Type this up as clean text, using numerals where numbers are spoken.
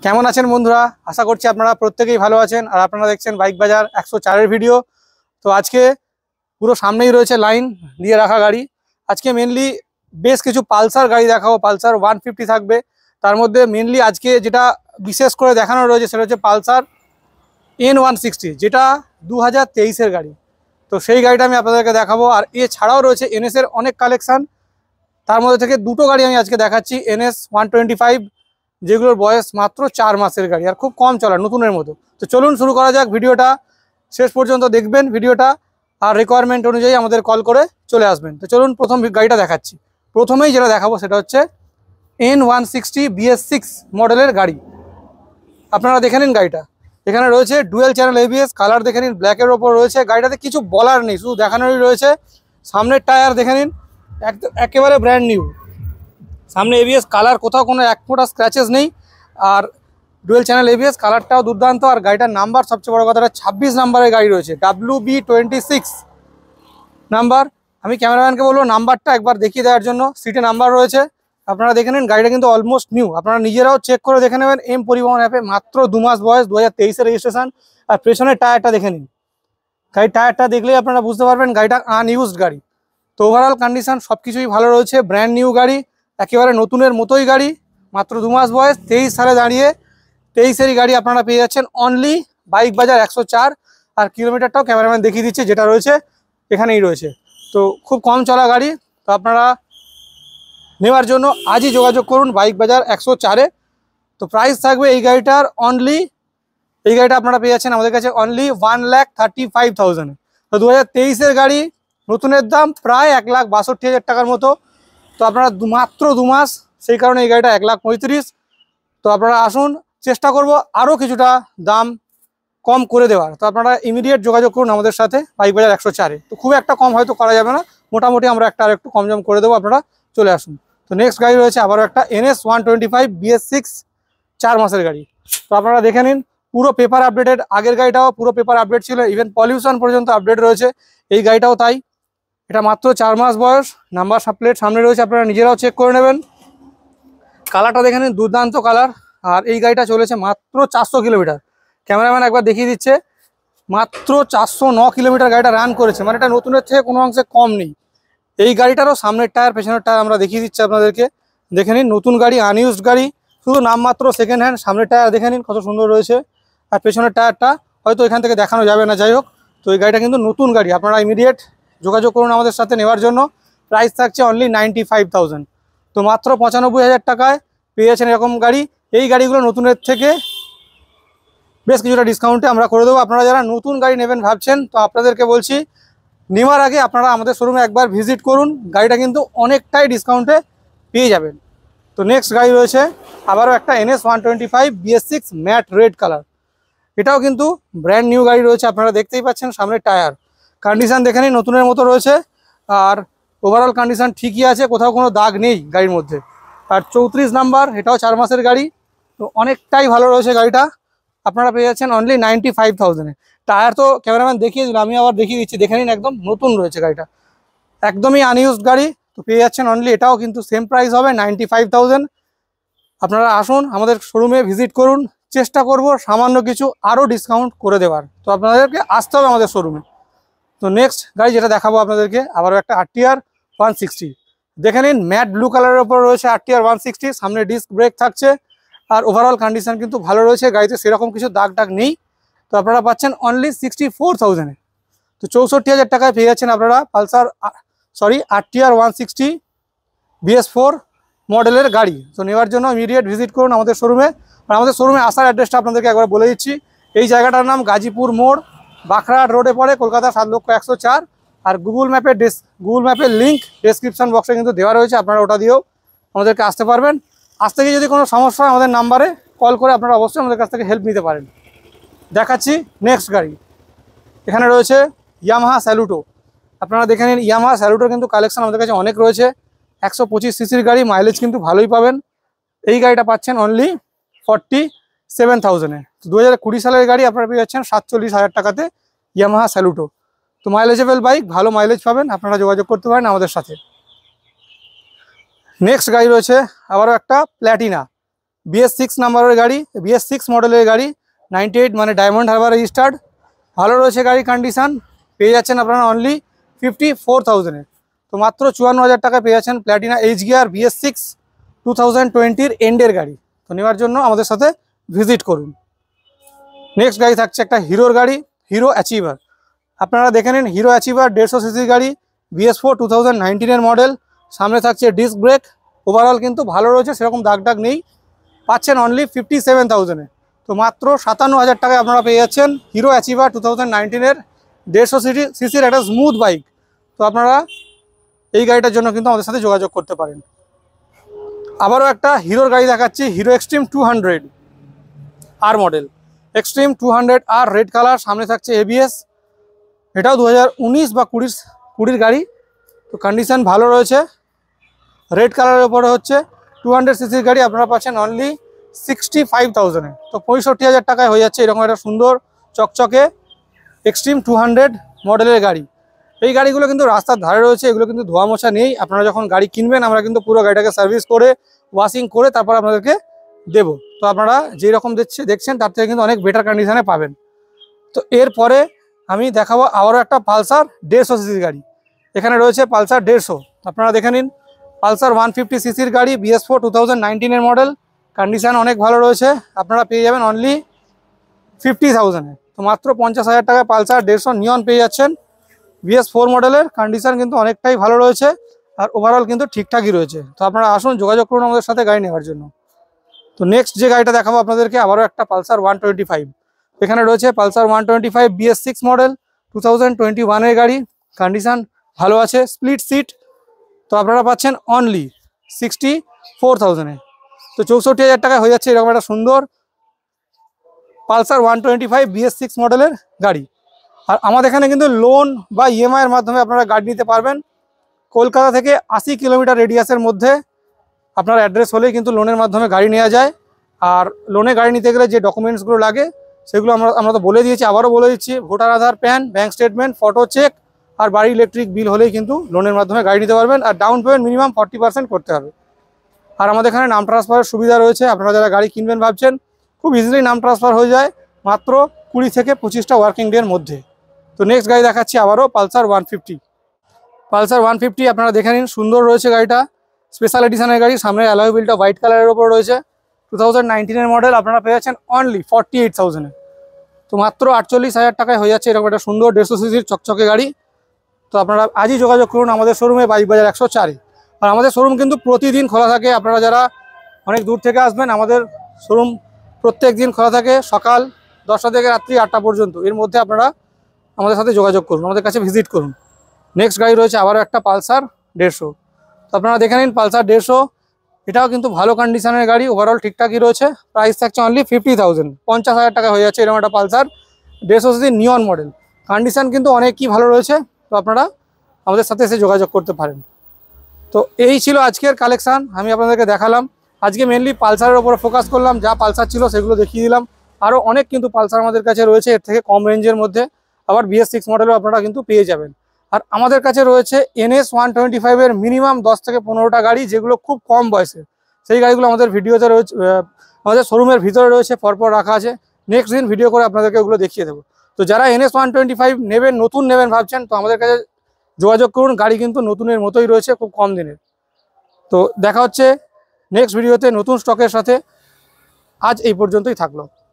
কেমন আছেন বন্ধুরা? আশা করছি আপনারা প্রত্যেকেই ভালো আছেন। আর আপনারা দেখছেন বাইক বাজার 104-এর ভিডিও। তো আজকে পুরো সামনেই রয়েছে লাইন দিয়ে রাখা গাড়ি। আজকে মেনলি বেশ কিছু পালসার গাড়ি দেখাবো। পালসার 150 থাকবে, তার মধ্যে মেনলি আজকে যেটা বিশেষ করে দেখানো রয়েছে সেটা হচ্ছে পালসার N160, যেটা 2023-এর গাড়ি। তো সেই গাড়িটা আমি আপনাদেরকে দেখাবো। আর এছাড়াও রয়েছে এনএসের অনেক কালেকশান, তার মধ্যে থেকে দুটো গাড়ি আমি আজকে দেখাচ্ছি। NS 125, যেগুলোর বয়স মাত্র 4 মাসের গাড়ি আর খুব কম চলা, নতুনের মতো। তো চলুন শুরু করা যাক। ভিডিওটা শেষ পর্যন্ত দেখবেন ভিডিওটা, আর রিকোয়ারমেন্ট অনুযায়ী আমাদের কল করে চলে আসবেন। তো চলুন প্রথম গাড়িটা দেখাচ্ছি। প্রথমেই যেটা দেখাবো সেটা হচ্ছে N160 BS6 মডেলের গাড়ি। আপনারা দেখে নিন গাড়িটা। এখানে রয়েছে ডুয়েল চ্যানেল ABS, কালার দেখে নিন ব্ল্যাকের ওপর রয়েছে। গাড়িটাতে কিছু বলার নেই, শুধু দেখানোরই রয়েছে। সামনের টায়ার দেখে নিন, একেবারে ব্র্যান্ড নিউ। সামনে ABS, কালার কোথাও কোনো এক ফোঁটা স্ক্র্যাচেস নেই। আর ডুয়েল চ্যানেল ABS, কালারটাও দুর্দান্ত। আর গাড়িটার নাম্বার সবচেয়ে বড় কথাটা 26 নাম্বারের গাড়ি রয়েছে, WB26 নাম্বার। আমি ক্যামেরাম্যানকে বলবো নাম্বারটা একবার দেখিয়ে দেওয়ার জন্য। সিটে নাম্বার রয়েছে, আপনারা দেখে নিন। গাড়িটা কিন্তু অলমোস্ট নিউ, আপনারা নিজেরাও চেক করে দেখে নেবেন এম পরিবহন অ্যাপে। মাত্র 2 মাস বয়স, 2023-এর রেজিস্ট্রেশন। আর পেছনের টায়ারটা দেখে নিন। গাড়ির টায়ারটা দেখলেই আপনারা বুঝতে পারবেন গাড়িটা আনইউজড গাড়ি। তো ওভারঅল কন্ডিশন সব কিছুই ভালো রয়েছে, ব্র্যান্ড নিউ গাড়ি, একেবারে নতুনের মতোই গাড়ি। মাত্র 2 মাস বয়স, 23 সালে দাঁড়িয়ে 23-এরই গাড়ি আপনারা পেয়ে যাচ্ছেন অনলি বাইক বাজার 104। আর কিলোমিটারটাও ক্যামেরাম্যান দেখিয়ে দিচ্ছে, যেটা রয়েছে এখানেই রয়েছে। তো খুব কম চলা গাড়ি। তো আপনারা নেওয়ার জন্য আজই যোগাযোগ করুন বাইক বাজার 104-এ। তো প্রাইস থাকবে এই গাড়িটার অনলি, এই গাড়িটা আপনারা পেয়ে যাচ্ছেন আমাদের কাছে অনলি 1,35,000। তো 2023-এর গাড়ি, নতুনের দাম প্রায় 1,62,000 টাকার মতো। তো আপনারা মাত্র 2 মাস, সেই কারণে এই গাড়িটা 1,35,000। তো আপনারা আসুন, চেষ্টা করব আরও কিছুটা দাম কম করে দেওয়ার। তো আপনারা ইমিডিয়েট যোগাযোগ করুন আমাদের সাথে বাইক বাজার 104-এ। তো খুব একটা কম হয়তো করা যাবে না, মোটামুটি আমরা একটা আর একটু কম জম করে দেবো, আপনারা চলে আসুন। তো নেক্সট গাড়ি রয়েছে আবারও একটা NS 125 BS6, 4 মাসের গাড়ি। তো আপনারা দেখে নিন, পুরো পেপার আপডেটেড। আগের গাড়িটাও পুরো পেপার আপডেট ছিল, ইভেন পলিউশন পর্যন্ত আপডেট রয়েছে। এই গাড়িটাও তাই। এটা মাত্র 4 মাস বয়স, নাম্বার প্লেট সামনে রয়েছে, আপনারা নিজেরাও চেক করে নেবেন। কালারটা দেখে নিন, দুর্দান্ত কালার। আর এই গাড়িটা চলেছে মাত্র 400 কিলোমিটার। ক্যামেরাম্যান একবার দেখিয়ে দিচ্ছে, মাত্র 409 কিলোমিটার গাড়িটা রান করেছে। মানে এটা নতুনের থেকে কোনো অংশে কম নেই। এই গাড়িটারও সামনের টায়ার পেছনের টায়ার আমরা দেখিয়ে দিচ্ছি আপনাদেরকে। দেখে নিন, নতুন গাড়ি, আনইউজড গাড়ি, শুধু নামমাত্র সেকেন্ড হ্যান্ড। সামনের টায়ার দেখে নিন কত সুন্দর রয়েছে। আর পেছনের টায়ারটা হয়তো এখান থেকে দেখানো যাবে না, যাই হোক। তো এই গাড়িটা কিন্তু নতুন গাড়ি। আপনারা ইমিডিয়েট যোগাযোগ করুন আমাদের সাথে নেওয়ার জন্য। প্রাইস থাকছে অনলি 95,000। তো মাত্র 95,000 টাকায় পেয়ে যাচ্ছেন এরকম গাড়ি। এই গাড়িগুলো নতুনের থেকে বেশ কিছুটা ডিসকাউন্টে আমরা করে দেবো। আপনারা যারা নতুন গাড়ি নেবেন ভাবছেন, তো আপনাদেরকে বলছি নেওয়ার আগে আপনারা আমাদের শোরুমে একবার ভিজিট করুন, গাড়িটা কিন্তু অনেকটাই ডিসকাউন্টে পেয়ে যাবেন। তো নেক্সট গাড়ি রয়েছে আবারও একটা NS 125 BS6 matte red colour. এটাও কিন্তু ব্র্যান্ড নিউ গাড়ি রয়েছে, আপনারা দেখতেই পাচ্ছেন। সামনের টায়ার কন্ডিশন দেখে নিন, নতুনের মতো রয়েছে। আর ওভারঅল কন্ডিশন ঠিকই আছে, কোথাও কোনো দাগ নেই গাড়ির মধ্যে। আর 34 নাম্বার, এটাও 4 মাসের গাড়ি। তো অনেকটাই ভালো রয়েছে গাড়িটা। আপনারা পেয়ে যাচ্ছেন অনলি 95,000-এ। টায়ার তো ক্যামেরাম্যান দেখিয়ে দিল, আমি আবার দেখিয়ে দিচ্ছি, দেখে নিন, একদম নতুন রয়েছে গাড়িটা, একদমই আনইউজড গাড়ি। তো পেয়ে যাচ্ছেন অনলি, এটাও কিন্তু সেম প্রাইস হবে 95,000। আপনারা আসুন আমাদের শোরুমে ভিজিট করুন, চেষ্টা করব সামান্য কিছু আরও ডিসকাউন্ট করে দেওয়ার। তো আপনাদেরকে আসতে হবে আমাদের শোরুমে। তো নেক্সট গাড়ি যেটা দেখাবো আপনাদেরকে আবারও একটা RTR 160। দেখে নিন, ম্যাট ব্লু কালারের ওপর রয়েছে RTR 160। সামনে ডিস্ক ব্রেক থাকছে। আর ওভারঅল কন্ডিশন কিন্তু ভালো রয়েছে, গাড়িতে সেরকম কিছু দাগ টাগ নেই। তো আপনারা পাচ্ছেন অনলি 64,000-এ। তো 64,000 টাকায় পেয়ে যাচ্ছেন আপনারা RTR 160 BS4 মডেলের গাড়ি। তো নেওয়ার জন্য ইমিডিয়েট ভিজিট করুন আমাদের শোরুমে। আর আমাদের শোরুমে আসার অ্যাড্রেসটা আপনাদেরকে একবার বলে দিচ্ছি। এই জায়গাটার নাম গাজীপুর মোড়, বাখরাহাট রোডে পড়ে, কলকাতা 7,01,04। আর গুগল ম্যাপের লিঙ্ক ডেসক্রিপশন বক্সে কিন্তু দেওয়া রয়েছে, আপনারা ওটা দিয়েও আমাদেরকে আসতে পারবেন। আসতে গিয়ে যদি কোনো সমস্যা হয় আমাদের নাম্বারে কল করে আপনারা অবশ্যই আমাদের কাছ থেকে হেল্প নিতে পারেন। দেখাচ্ছি নেক্সট গাড়ি। এখানে রয়েছে ইয়ামাহা স্যালুটো। আপনারা দেখে নিন, ইয়ামাহা স্যালুটোর কিন্তু কালেকশন আমাদের কাছে অনেক রয়েছে। 125 সিসির গাড়ি, মাইলেজ কিন্তু ভালোই পাবেন। এই গাড়িটা পাচ্ছেন অনলি 47,000-এ। 2020 সালের গাড়ি আপনারা পেয়ে যাচ্ছেন 47,000 টাকাতে ইয়ামাহা স্যালুটো। তো মাইলেজেবল বাইক, ভালো মাইলেজ পাবেন, আপনারা যোগাযোগ করতে পারেন আমাদের সাথে। নেক্সট গাড়ি রয়েছে আবারও একটা প্ল্যাটিনা। BS6 নাম্বারের গাড়ি, BS6 মডেলের গাড়ি, 98 মানে ডায়মন্ড হারবার রেজিস্টার্ড। ভালো রয়েছে গাড়ি কন্ডিশন। পেয়ে যাচ্ছেন আপনারা অনলি 54,000-এ। তো মাত্র 54,000 টাকায় পেয়ে যাচ্ছেন প্ল্যাটিনা এইচ গিয়ার BS6 2020-র এন্ডের গাড়ি। তো নেওয়ার জন্য আমাদের সাথে ভিজিট করুন। নেক্সট গাড়ি থাকছে একটা হিরোর গাড়ি, হিরো অ্যাচিভার। আপনারা দেখে নিন, হিরো অ্যাচিভার 150 সিসির গাড়ি, BS4 2019-এর মডেল। সামনে থাকছে ডিস্ক ব্রেক। ওভারঅল কিন্তু ভালো রয়েছে, সেরকম দাগ দাগ নেই। পাচ্ছেন অনলি 57,000-এ। তো মাত্র 57,000 টাকায় আপনারা পেয়ে যাচ্ছেন হিরো অ্যাচিভার 2019-এর 150 সিসির একটা স্মুথ বাইক। তো আপনারা এই গাড়িটার জন্য কিন্তু আমাদের সাথে যোগাযোগ করতে পারেন। আবারও একটা হিরোর গাড়ি দেখাচ্ছি, Hero Xtreme 200 R model. Xtreme 200 R red colour, সামনে থাকছে ABS। এটাও 2019 বা 20 গাড়ি। তো কন্ডিশন ভালো রয়েছে। রেড কালারের উপরে হচ্ছে 200 সিসির গাড়ি, আপনারা পাচ্ছেন অনলি 65,000-এ। তো 65,000 টাকায় হয়ে যাচ্ছে এরকম একটা সুন্দর চকচকে এক্সট্রিম 200 মডেলের গাড়ি। এই গাড়িগুলো কিন্তু রাস্তার ধারে রয়েছে, এগুলো কিন্তু ধোয়া মোছা নেই। আপনারা যখন গাড়ি কিনবেন আমরা কিন্তু পুরো গাড়িটাকে সার্ভিস করে ওয়াশিং করে তারপর আপনাদেরকে দেব। তো আপনারা যেই রকম দেখছেন তার থেকে কিন্তু অনেক বেটার কন্ডিশনে পাবেন। তো এরপরে আমি দেখাবো আবারও একটা পালসার 150 সিসির গাড়ি। এখানে রয়েছে পালসার 150, আপনারা দেখে নিন। পালসার 150 সিসির গাড়ি, BS4 2019-এর মডেল। কন্ডিশান অনেক ভালো রয়েছে, আপনারা পেয়ে যাবেন অনলি 50,000-এ। তো মাত্র 50,000 টাকায় পালসার 150 নিয়ন পেয়ে যাচ্ছেন। BS4 মডেলের কন্ডিশান কিন্তু অনেকটাই ভালো রয়েছে, আর ওভারঅল কিন্তু ঠিকঠাকই রয়েছে। তো আপনারা আসুন, যোগাযোগ করুন আমাদের সাথে গাড়ি নেওয়ার জন্য। তো নেক্সট যে গাড়িটা দেখাবো আপনাদেরকে আবারও একটা পালসার 125। এখানে রয়েছে পালসার 125 BS6 মডেল 2021-এর গাড়ি। কন্ডিশান ভালো আছে, স্প্লিট সিট। তো আপনারা পাচ্ছেন অনলি 64,000-এ। তো 64,000 টাকায় হয়ে যাচ্ছে এরকম একটা সুন্দর পালসার 125 BS6 মডেলের গাড়ি। আর আমাদের এখানে কিন্তু লোন বা EMI-এর মাধ্যমে আপনারা গাড়ি নিতে পারবেন। কলকাতা থেকে 80 কিলোমিটার রেডিয়াসের মধ্যে আপনার অ্যাড্রেস হলেই কিন্তু লোনের মাধ্যমে গাড়ি নেওয়া যায়। আর লোনে গাড়ি নিতে গেলে যে ডকুমেন্টসগুলো লাগে সেগুলো আমরা তো বলে দিয়েছি, আবারও বলে দিচ্ছি। Voter Aadhaar, PAN, bank statement, photo cheque আর বাড়ি ইলেকট্রিক বিল হলেই কিন্তু লোনের মাধ্যমে গাড়ি নিতে পারবেন। আর ডাউন পেমেন্ট মিনিমাম 40% করতে হবে। আর আমাদের এখানে নাম ট্রান্সফারের সুবিধা রয়েছে। আপনারা যারা গাড়ি কিনবেন ভাবছেন, খুব ইজিলি নাম ট্রান্সফার হয়ে যায় মাত্র 20 থেকে 25টা ওয়ার্কিং ডের মধ্যে। তো নেক্সট গাড়ি দেখাচ্ছি আবারও পালসার 150। পালসার 150 আপনারা দেখে নিন, সুন্দর রয়েছে গাড়িটা। স্পেশাল এডিশনের গাড়ি, সামনে অ্যালয় হুইলটা হোয়াইট কালারের ওপর রয়েছে। 2019-এর মডেল, আপনারা পেয়ে যাচ্ছেন অনলি 48,000-এ। তো মাত্র 48,000 টাকায় হয়ে যাচ্ছে এরকম একটা সুন্দর 150 সিসির চকচকে গাড়ি। তো আপনারা আজই যোগাযোগ করুন আমাদের শোরুমে, বাইক বাজার 104-এ। আর আমাদের শোরুম কিন্তু প্রতিদিন খোলা থাকে। আপনারা যারা অনেক দূর থেকে আসবেন, আমাদের শোরুম প্রত্যেক দিন খোলা থাকে সকাল 10টা থেকে রাত্রি 8টা পর্যন্ত। এর মধ্যে আপনারা আমাদের সাথে যোগাযোগ করুন, আমাদের কাছে ভিজিট করুন। নেক্সট গাড়ি রয়েছে আবারও একটা পালসার 150। তো আপনারা দেখে নিন পালসার 150, এটাও কিন্তু ভালো কন্ডিশনের গাড়ি, ওভারঅল ঠিকঠাকই রয়েছে। প্রাইস থাকছে অনলি 50,000, 50,000 টাকা হয়ে যাচ্ছে এরকম একটা Pulsar 150 CC neon model. Condition কিন্তু অনেকই ভালো রয়েছে। তো আপনারা আমাদের সাথে এসে যোগাযোগ করতে পারেন। তো এই ছিল আজকের কালেকশান, আমি আপনাদেরকে দেখালাম। আজকে মেনলি পালসারের ওপরে ফোকাস করলাম, যা পালসার ছিল সেগুলো দেখিয়ে দিলাম। আরও অনেক কিন্তু পালসার আমাদের কাছে রয়েছে এর থেকে কম রেঞ্জের মধ্যে, আবার BS6 মডেলও আপনারা কিন্তু পেয়ে যাবেন। আর আমাদের কাছে রয়েছে NS 125-এর মিনিমাম 10 থেকে 15টা গাড়ি, যেগুলো খুব কম বয়সে। সেই গাড়িগুলো আমাদের ভিডিওতে রয়েছে, আমাদের শোরুমের ভিতরে রয়েছে, পরপর রাখা আছে। নেক্সট দিন ভিডিও করে আপনাদেরকে ওগুলো দেখিয়ে দেবো। তো যারা NS 125 নেবেন, নতুন নেবেন ভাবছেন, তো আমাদের কাছে যোগাযোগ করুন। গাড়ি কিন্তু নতুনের মতোই রয়েছে, খুব কম দিনের। তো দেখা হচ্ছে নেক্সট ভিডিওতে নতুন স্টকের সাথে। আজ এই পর্যন্তই থাকলো।